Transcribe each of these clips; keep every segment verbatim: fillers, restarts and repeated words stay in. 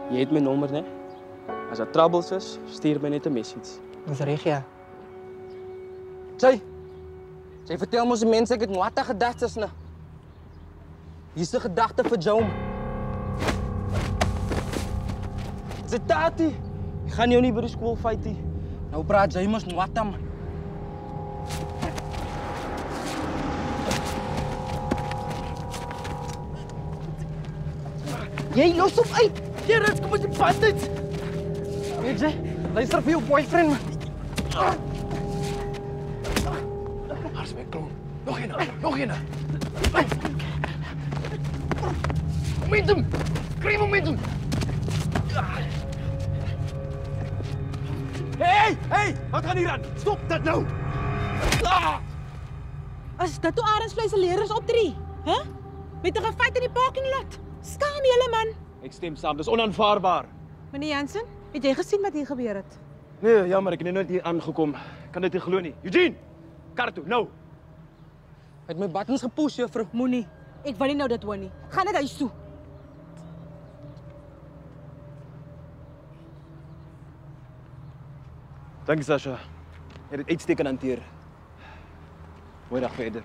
Jy het my nommer, né? As daar troubles is, stuur my net 'n message. Dis reg, ja. Sy. Sy vertel mos die mense ek het Nwata gedagtes, né? Hier's 'n gedagte vir Jome. Dis Tati. Ek gaan jou nie by die skool fight nie. Nou praat jy mos Nwata, man. Jy los op uit. Gerrit, kom ons die pad uit. Weet jy, luister vir jou boyfriend, man. Hars my klom. Nog een, nog een. Momentum. Kry momentum. Hey, hey, wat gaan hier aan? Stop dit nou. Ah! As dit toe Arensvleis se leerders optree, hè? Huh? Met 'n gefight in die parking lot. Skaam julle, man. Ek stem saam, dis onaanvaarbaar. Meneer Jansen, het jy gesien wat hier gebeur het? Nee, jammer, ek het net hier aangekom. Kan dit nie glo nie. Eugene, kar toe, nou. Hy het my buttons gepush, juffrou. Moenie. Ek wil nie nou dit hoor nie. Gaan net huis toe. Dankie, Sasha. Jy het dit uitstekend hanteer. Mooi dag verder.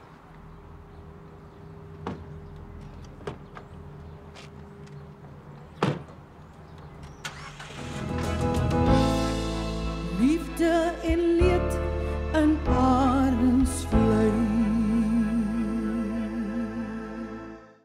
Liefde en leed in